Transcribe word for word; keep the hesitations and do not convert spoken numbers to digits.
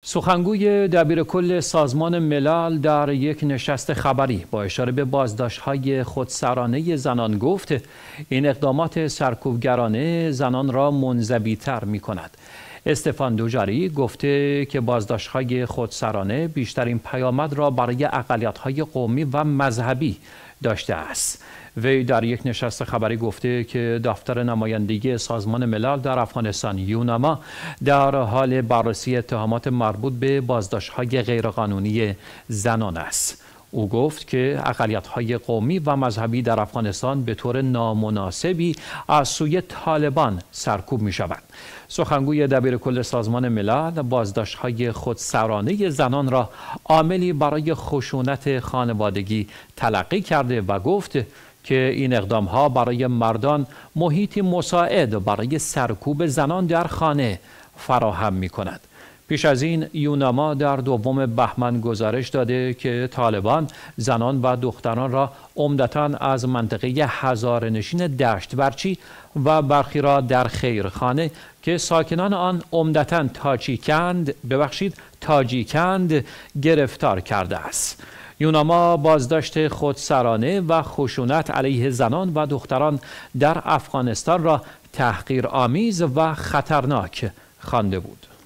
سخنگوی دبیرکل سازمان ملل در یک نشست خبری با اشاره به بازداشت‌های خودسرانه زنان گفت این اقدامات سرکوبگرانه زنان را منزوی‌تر می‌کند. استفان دوجاری گفته که بازداشت‌های خودسرانه بیشترین پیامد را برای اقلیت‌های قومی و مذهبی داشته است. وی در یک نشست خبری گفته که دفتر نمایندگی سازمان ملل در افغانستان یوناما در حال بررسی اتهامات مربوط به بازداشت‌های غیرقانونی زنان است. او گفت که اقلیت‌های قومی و مذهبی در افغانستان به طور نامناسبی از سوی طالبان سرکوب می‌شوند. سخنگوی دبیرکل سازمان ملل بازداشت‌های خودسرانه زنان را عاملی برای خشونت خانوادگی تلقی کرده و گفت که این اقدام‌ها برای مردان محیطی مساعد برای سرکوب زنان در خانه فراهم می‌کند. پیش از این یوناما در دوم بهمن گزارش داده که طالبان زنان و دختران را عمدتاً از منطقه هزاره‌نشین دشت‌ورچی و برخی را در خیرخانه که ساکنان آن عمدتاً تاجیکند ببخشید تاجیکند گرفتار کرده است. یوناما بازداشت خودسرانه و خشونت علیه زنان و دختران در افغانستان را تحقیرآمیز و خطرناک خوانده بود.